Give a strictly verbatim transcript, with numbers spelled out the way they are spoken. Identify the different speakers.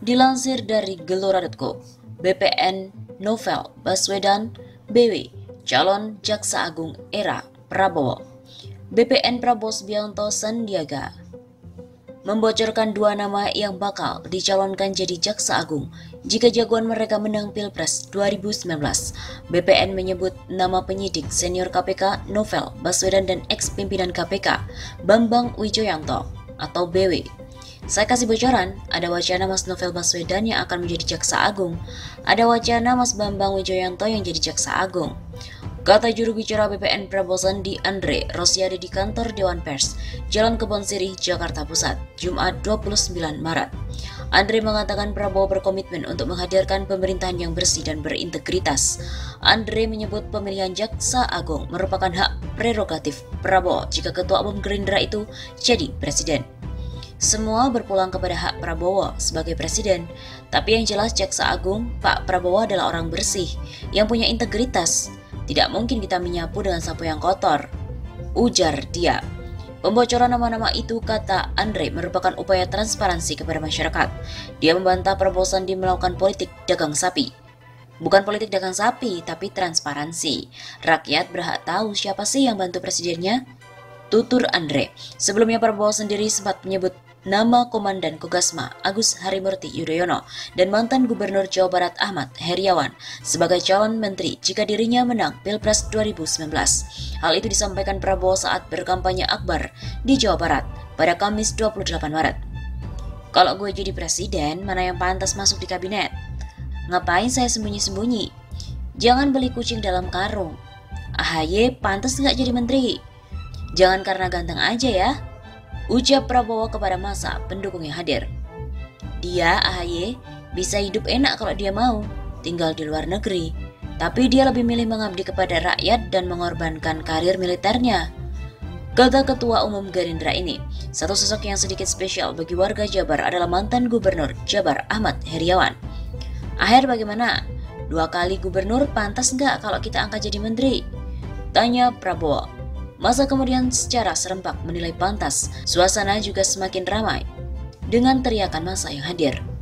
Speaker 1: Dilansir dari gelora titik co, B P N Novel Baswedan B W calon Jaksa Agung era Prabowo. B P N Prabowo Subianto Sandiaga membocorkan dua nama yang bakal dicalonkan jadi Jaksa Agung jika jagoan mereka menang Pilpres dua ribu sembilan belas. B P N menyebut nama penyidik senior K P K Novel Baswedan dan ex-pimpinan K P K Bambang Wijoyanto atau B W. Saya kasih bocoran, ada wacana Mas Novel Baswedan yang akan menjadi Jaksa Agung. Ada wacana Mas Bambang Wijoyanto yang jadi Jaksa Agung. Kata juru bicara B P N Prabowo Sandi Andre Rosiade di kantor Dewan Pers, Jalan Kebon Sirih, Jakarta Pusat, Jumat dua puluh sembilan Maret. Andre mengatakan Prabowo berkomitmen untuk menghadirkan pemerintahan yang bersih dan berintegritas. Andre menyebut pemilihan Jaksa Agung merupakan hak prerogatif Prabowo jika Ketua Umum Gerindra itu jadi Presiden. Semua berpulang kepada hak Prabowo sebagai presiden, tapi yang jelas Jaksa Agung Pak Prabowo adalah orang bersih, yang punya integritas. Tidak mungkin kita menyapu dengan sapu yang kotor, ujar dia. Pembocoran nama-nama itu, kata Andre, merupakan upaya transparansi kepada masyarakat. Dia membantah Prabowo Sandi melakukan politik dagang sapi. Bukan politik dagang sapi, tapi transparansi. Rakyat berhak tahu siapa sih yang bantu presidennya, tutur Andre. Sebelumnya Prabowo sendiri sempat menyebut nama Komandan Kogasma Agus Harimurti Yudhoyono dan mantan Gubernur Jawa Barat Ahmad Heriawan sebagai calon menteri jika dirinya menang Pilpres dua ribu sembilan belas. Hal itu disampaikan Prabowo saat berkampanye akbar di Jawa Barat pada Kamis dua puluh delapan Maret. Kalau gue jadi presiden, mana yang pantas masuk di kabinet? Ngapain saya sembunyi-sembunyi? Jangan beli kucing dalam karung. A H Y pantas nggak jadi menteri? Jangan karena ganteng aja ya, ucap Prabowo kepada massa pendukung yang hadir. Dia, A H Y, bisa hidup enak kalau dia mau, tinggal di luar negeri. Tapi dia lebih milih mengabdi kepada rakyat dan mengorbankan karir militernya, kata Ketua Umum Gerindra ini. Satu sosok yang sedikit spesial bagi warga Jabar adalah mantan Gubernur Jabar Ahmad Heriawan. Aher bagaimana? Dua kali gubernur pantas nggak kalau kita angkat jadi menteri? Tanya Prabowo. Masa kemudian secara serempak menilai pantas. Suasana juga semakin ramai dengan teriakan massa yang hadir.